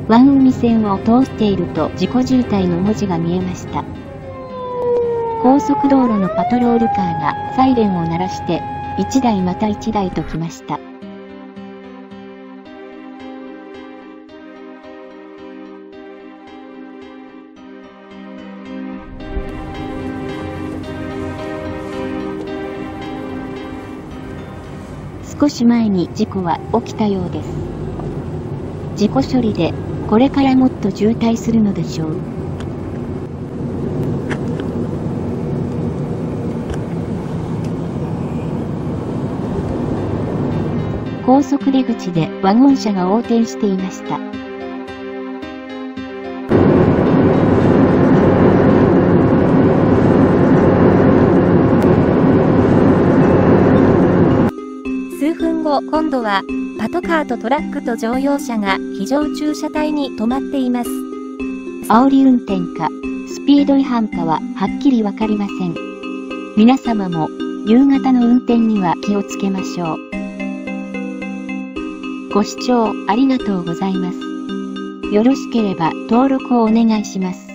湾海線を通っていると事故渋滞の文字が見えました。高速道路のパトロールカーがサイレンを鳴らして1台また1台と来ました。少し前に事故は起きたようです。事故処理でこれからもっと渋滞するのでしょう。高速出口でワゴン車が横転していました。 数分後、今度はパトカーとトラックと乗用車が非常駐車帯に止まっています。 煽り運転かスピード違反かははっきりわかりません。皆様も夕方の運転には気をつけましょう。ご視聴ありがとうございます。よろしければ登録をお願いします。